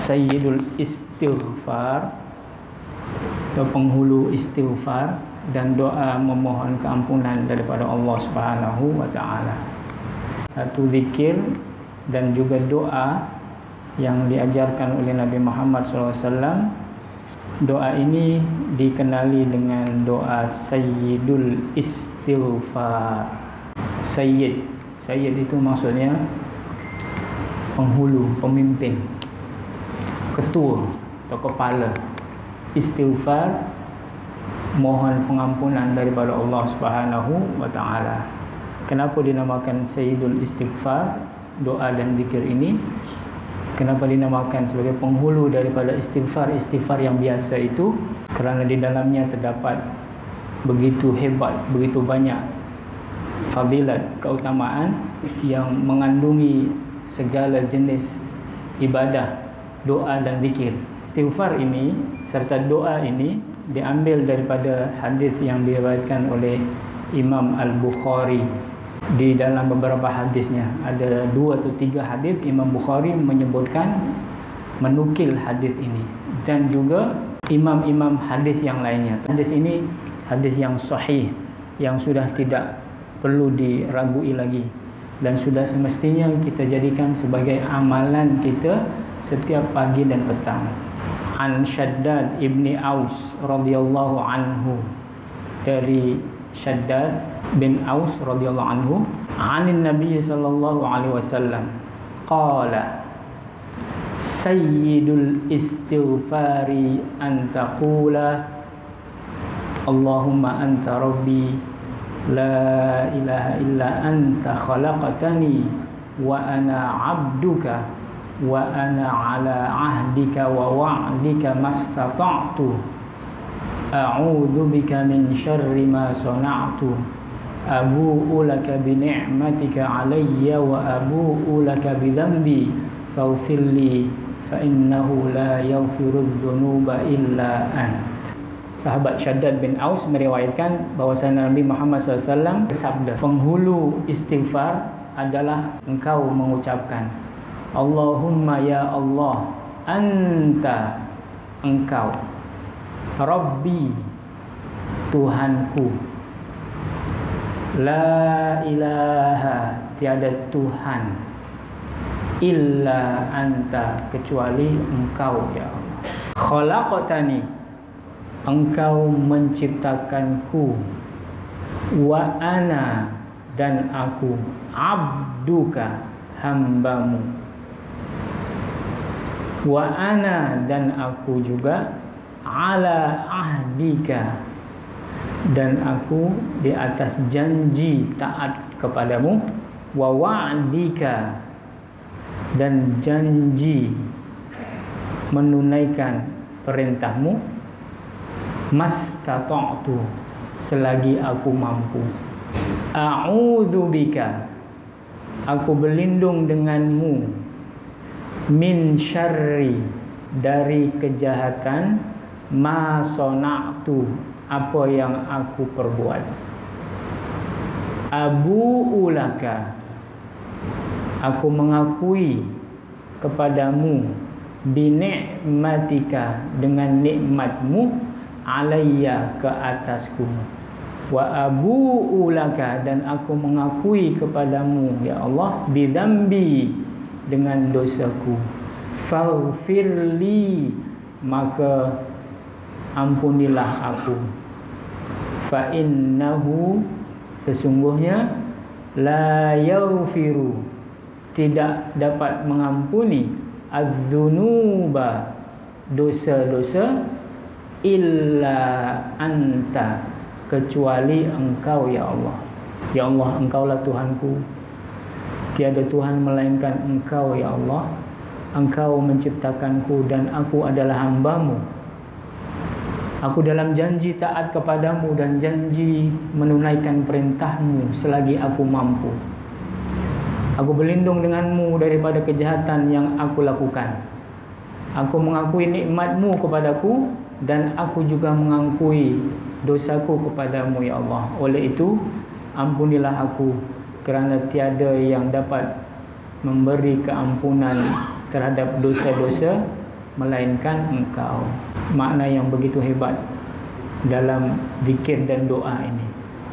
Sayyidul Istighfar atau penghulu istighfar dan doa memohon keampunan daripada Allah Subhanahu wa taala. Satu zikir dan juga doa yang diajarkan oleh Nabi Muhammad SAW. Doa ini dikenali dengan doa Sayyidul Istighfar. Sayyid itu maksudnya penghulu, pemimpin, ketua atau kepala. Istighfar, mohon pengampunan daripada Allah Subhanahu wa taala. Kenapa dinamakan Sayyidul Istighfar, doa dan zikir ini? Kenapa dinamakan sebagai penghulu daripada istighfar yang biasa itu? Kerana di dalamnya terdapat begitu hebat, begitu banyak fadilat, keutamaan yang mengandungi segala jenis ibadah, doa dan zikir. Istighfar ini serta doa ini diambil daripada hadis yang diriwayatkan oleh Imam Al-Bukhari. Di dalam beberapa hadisnya ada 2 atau 3 hadis Imam Bukhari menyebutkan, menukil hadis ini, dan juga imam-imam hadis yang lainnya. Hadis ini hadis yang sahih, yang sudah tidak perlu diragui lagi dan sudah semestinya kita jadikan sebagai amalan kita setiap pagi dan petang. An Shaddad ibni Aus radhiyallahu anhu, dari Shaddad bin Aus radhiyallahu anhu, anin Nabi sallallahu alaihi wasallam qala sayyidul istighfari an taqula Allahumma anta rabbi la ilaha illa anta khalaqtani wa ana abduka wa ana ala ahdika wa wa'dika mastata'tu a'udzu bika min syarri ma sana'tu abu'u laka bi ni'matika 'alayya wa abu'u laka bi dhanbi faghfir li fa innahu la yaghfiru dzunuba illa ant. Sahabat Shaddad bin Aus meriwayatkan bahwasanya Nabi Muhammad SAW bersabda, penghulu istighfar adalah engkau mengucapkan Allahumma ya Allah, anta engkau, Rabbi Tuhanku, la ilaha tiada Tuhan, illa anta kecuali engkau ya Allah, khalaqtani engkau menciptakanku, wa ana dan aku, abduka hambamu, wa ana dan aku juga, ala ahdika dan aku di atas janji taat kepadamu, wa wa'dika dan janji menunaikan perintahmu, mastata'tu selagi aku mampu, a'udzu bika aku berlindung denganmu, min syarri dari kejahatan, ma sona'tu apa yang aku perbuat, abu'u laka aku mengakui kepadamu, bi ni'matika dengan nikmatmu, alayya ke atasku, wa abu'u laka dan aku mengakui kepadamu ya Allah, bi dzambi dengan dosaku, faghfirli maka ampunilah aku, fa innahu sesungguhnya, la yaghfiru tidak dapat mengampuni, adz-dzunuba dosa-dosa, illa anta kecuali engkau ya Allah. Ya Allah, engkaulah Tuhanku, tiada Tuhan melainkan engkau ya Allah. Engkau menciptakanku dan aku adalah hambamu. Aku dalam janji taat kepadamu dan janji menunaikan perintahmu selagi aku mampu. Aku berlindung denganmu daripada kejahatan yang aku lakukan. Aku mengakui nikmatmu kepadaku dan aku juga mengakui dosaku kepadamu ya Allah. Oleh itu ampunilah aku, kerana tiada yang dapat memberi keampunan terhadap dosa-dosa melainkan Engkau. Makna yang begitu hebat dalam zikir dan doa ini.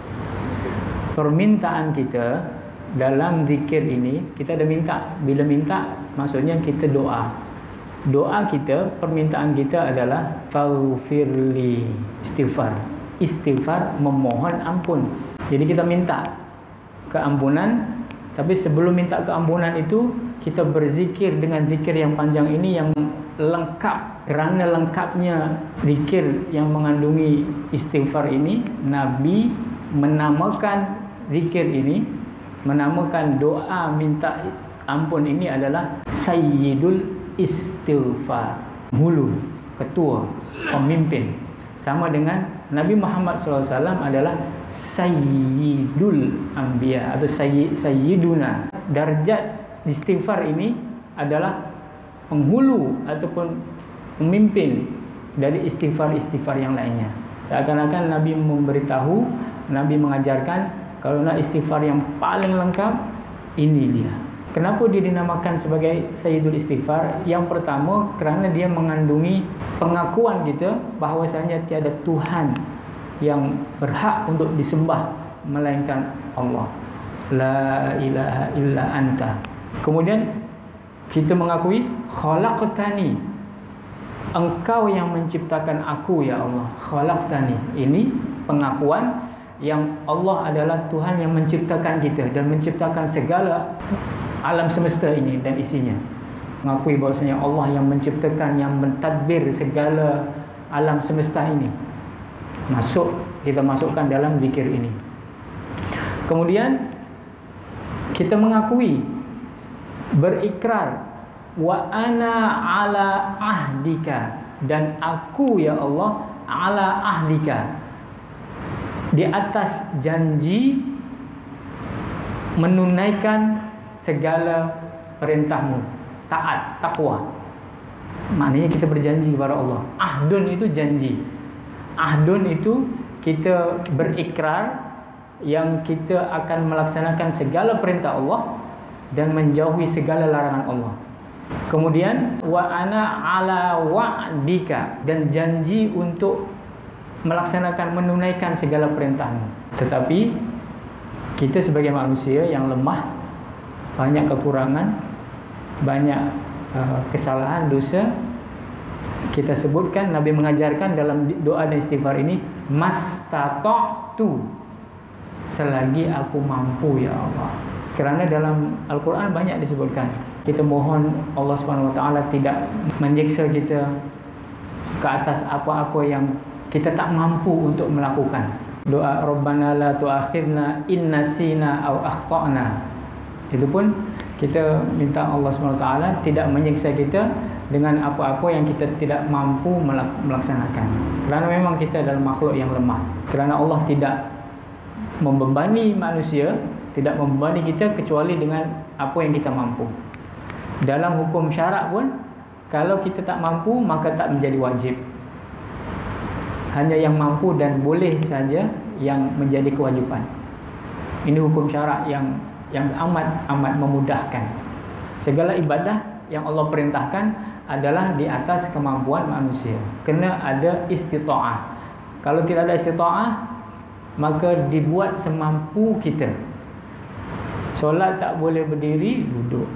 Permintaan kita dalam zikir ini, kita dah minta. Bila minta, maksudnya kita doa. Doa kita, permintaan kita adalah faghfirli, istighfar. Istighfar, memohon ampun. Jadi kita minta keampunan, tapi sebelum minta keampunan itu, kita berzikir dengan zikir yang panjang ini yang lengkap. Kerana lengkapnya zikir yang mengandungi istighfar ini, Nabi menamakan zikir ini, menamakan doa minta ampun ini adalah Sayyidul Istighfar. Hulu, ketua, pemimpin. Sama dengan Nabi Muhammad SAW adalah Sayyidul Anbiya atau Sayyiduna. Darjat istighfar ini adalah penghulu ataupun pemimpin dari istighfar-istighfar yang lainnya. Seakan-akan Nabi memberitahu, Nabi mengajarkan, kalau nak istighfar yang paling lengkap, ini dia. Kenapa dia dinamakan sebagai Sayyidul Istighfar? Yang pertama, kerana dia mengandungi pengakuan kita bahawasanya tiada Tuhan yang berhak untuk disembah melainkan Allah. La ilaha illa anta. Kemudian kita mengakui khalaqtani, Engkau yang menciptakan aku ya Allah. Khalaqtani. Ini pengakuan yang Allah adalah Tuhan yang menciptakan kita dan menciptakan segala alam semesta ini dan isinya. Mengakui bahawasanya Allah yang menciptakan, yang mentadbir segala alam semesta ini. Kita masukkan dalam zikir ini. Kemudian kita mengakui, berikrar, wa ana ala ahdika, dan aku ya Allah ala ahdika, di atas janji menunaikan segala perintahmu, taat, takwa. Maknanya kita berjanji kepada Allah. Ahdun itu janji. Ahdun itu kita berikrar yang kita akan melaksanakan segala perintah Allah dan menjauhi segala larangan Allah. Kemudian wa ana ala wa'dika, dan janji untuk melaksanakan, menunaikan segala perintahmu. Tetapi kita sebagai manusia yang lemah, banyak kekurangan, banyak kesalahan, dosa. Kita sebutkan, Nabi mengajarkan dalam doa dan istighfar ini, mastata'tu, selagi aku mampu ya Allah. Kerana dalam Al-Quran banyak disebutkan, kita mohon Allah SWT tidak menyiksa kita ke atas apa-apa yang kita tak mampu untuk melakukan. Doa Rabbana la tu'akhidna in nasina aw akhtana, itu pun kita minta Allah SWT tidak menyiksa kita dengan apa-apa yang kita tidak mampu melaksanakan. Kerana memang kita adalah makhluk yang lemah. Kerana Allah tidak membebani manusia, tidak membebani kita kecuali dengan apa yang kita mampu. Dalam hukum syarak pun, kalau kita tak mampu, maka tak menjadi wajib. Hanya yang mampu dan boleh saja yang menjadi kewajiban. Ini hukum syarak yang amat memudahkan. Segala ibadah yang Allah perintahkan adalah di atas kemampuan manusia. Kena ada istita'ah. Kalau tidak ada istita'ah, maka dibuat semampu kita. Solat tak boleh berdiri, duduk.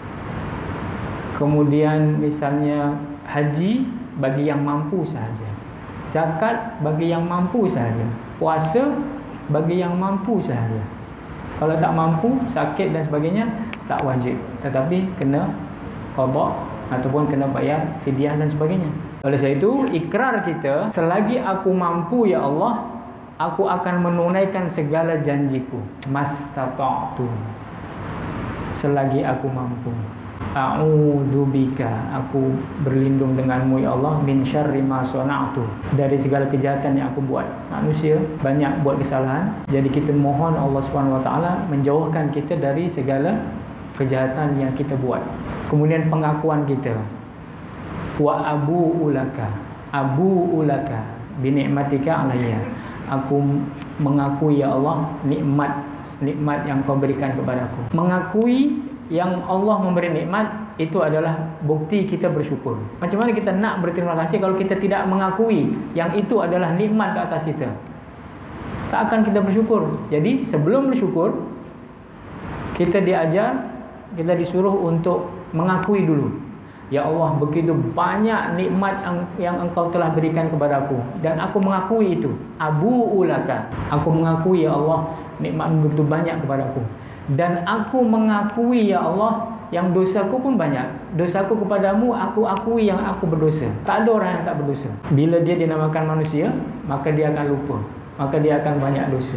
Kemudian misalnya haji bagi yang mampu sahaja. Zakat bagi yang mampu sahaja. Puasa bagi yang mampu sahaja. Kalau tak mampu, sakit dan sebagainya, tak wajib. Tetapi kena qada ataupun kena bayar fidyah dan sebagainya. Oleh sebab itu, ikrar kita, selagi aku mampu ya Allah, aku akan menunaikan segala janjiku. Mastata'tu, selagi aku mampu. A'udzubika, aku berlindung denganmu ya Allah, min syarri ma sana'tu, dari segala kejahatan yang aku buat. Manusia banyak buat kesalahan, jadi kita mohon Allah SWT menjauhkan kita dari segala kejahatan yang kita buat. Kemudian pengakuan kita, wa abu'ulaka bi ni'matika alayya, aku mengakui ya Allah nikmat yang kau berikan kepadaku. Mengakui yang Allah memberi nikmat itu adalah bukti kita bersyukur. Macam mana kita nak berterima kasih kalau kita tidak mengakui yang itu adalah nikmat ke atas kita? Tak akan kita bersyukur. Jadi sebelum bersyukur, kita diajar, kita disuruh untuk mengakui dulu. Ya Allah, begitu banyak nikmat yang Engkau telah berikan kepada aku, dan aku mengakui itu. Abu ulaka, aku mengakui ya Allah, nikmat begitu banyak kepada aku. Dan aku mengakui ya Allah, yang dosaku pun banyak. Dosaku kepadamu, aku akui yang aku berdosa. Tak ada orang yang tak berdosa. Bila dia dinamakan manusia, maka dia akan lupa, maka dia akan banyak dosa.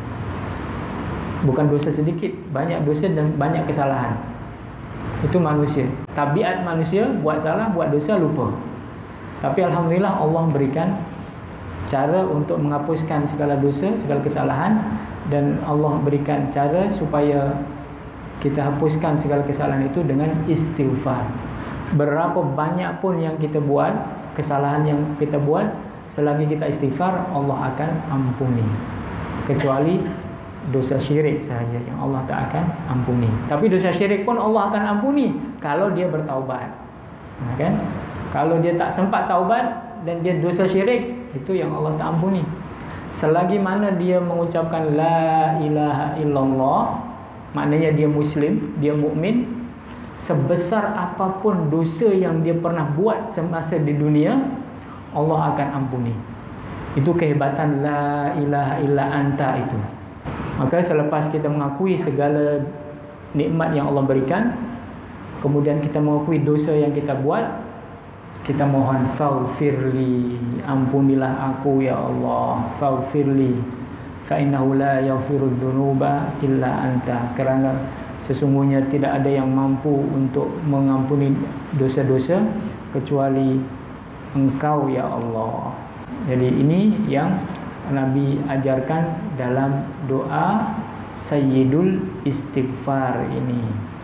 Bukan dosa sedikit, banyak dosa dan banyak kesalahan. Itu manusia. Tabiat manusia, buat salah, buat dosa, lupa. Tapi alhamdulillah Allah berikan cara untuk menghapuskan segala dosa, segala kesalahan, dan Allah berikan cara supaya kita hapuskan segala kesalahan itu dengan istighfar. Berapa banyak pun yang kita buat, kesalahan yang kita buat, selagi kita istighfar, Allah akan ampuni. Kecuali dosa syirik sahaja yang Allah tak akan ampuni. Tapi dosa syirik pun Allah akan ampuni kalau dia bertaubat. Kan? Kalau dia tak sempat taubat dan dia dosa syirik, itu yang Allah tak ampuni. Selagi mana dia mengucapkan la ilaha illallah, maknanya dia muslim, dia mukmin, sebesar apapun dosa yang dia pernah buat semasa di dunia, Allah akan ampuni. Itu kehebatan la ilaha illa anta itu. Maka selepas kita mengakui segala nikmat yang Allah berikan, kemudian kita mengakui dosa yang kita buat, kita mohon faghfirli, ampunilah aku ya Allah, faghfirli fa innahu la yaghfirudz dzunuba illa anta, kerana sesungguhnya tidak ada yang mampu untuk mengampuni dosa-dosa kecuali Engkau ya Allah. Jadi ini yang Nabi ajarkan dalam doa Sayyidul Istighfar ini.